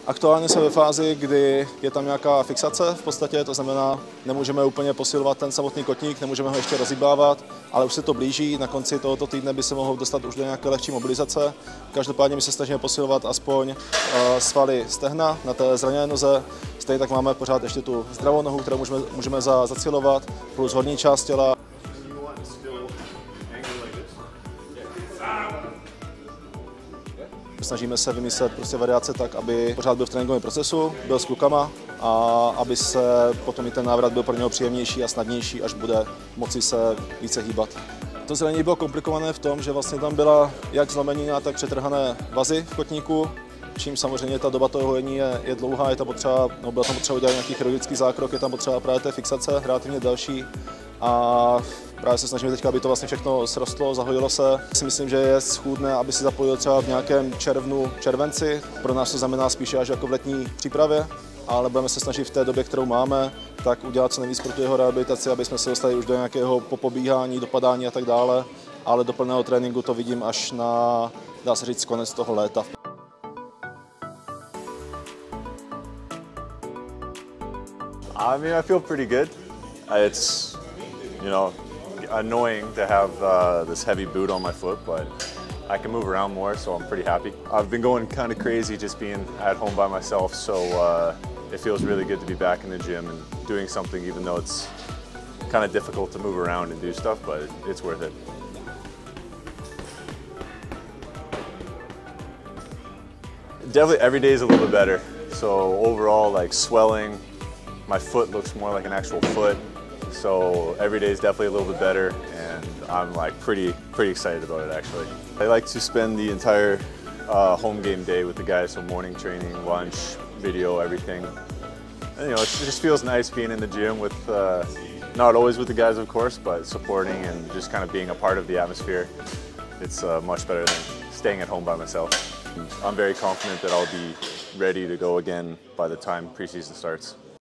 Aktuálně jsme ve fázi, kdy je tam nějaká fixace v podstatě, to znamená, nemůžeme úplně posilovat ten samotný kotník, nemůžeme ho ještě rozhýbávat, ale už se to blíží, na konci tohoto týdne by se mohlo dostat už do nějaké lehčí mobilizace. Každopádně my se snažíme posilovat aspoň svaly stehna na té zraněné noze, stejně tak máme pořád ještě tu zdravou nohu, kterou můžeme zacilovat, plus horní část těla. Snažíme se vymyslet prostě variace tak, aby pořád byl v tréninkovém procesu, byl s klukama a aby se potom i ten návrat byl pro něho příjemnější a snadnější, až bude moci se více hýbat. To zranění bylo komplikované v tom, že vlastně tam byla jak zlomenina, tak přetrhané vazy v kotníku, čím samozřejmě ta doba toho hojení je dlouhá, je tam potřeba, bylo tam potřeba udělat nějaký chirurgický zákrok, je tam potřeba právě té fixace, relativně další. A právě se snažíme teďka, aby to vlastně všechno srostlo, zahojilo se. Si myslím, že je schůdné, aby si zapojil třeba v nějakém červenci. Pro nás to znamená spíše až jako v letní přípravě, ale budeme se snažit v té době, kterou máme, tak udělat co nejvíc pro tu jeho rehabilitaci, aby jsme se dostali už do nějakého popobíhání, dopadání a tak dále. Ale do plného tréninku to vidím až na, dá se říct, konec toho léta. I mean, I feel pretty good. It's, you know, annoying to have this heavy boot on my foot, but I can move around more, so I'm pretty happy. I've been going kind of crazy just being at home by myself, so it feels really good to be back in the gym and doing something, even though it's kind of difficult to move around and do stuff, but it's worth it. Definitely every day is a little bit better. So overall, like swelling, my foot looks more like an actual foot. So every day is definitely a little bit better, and I'm like pretty excited about it actually. I like to spend the entire home game day with the guys, so morning training, lunch, video, everything. And, you know, it just feels nice being in the gym with, not always with the guys of course, but supporting and just kind of being a part of the atmosphere. It's much better than staying at home by myself. I'm very confident that I'll be ready to go again by the time preseason starts.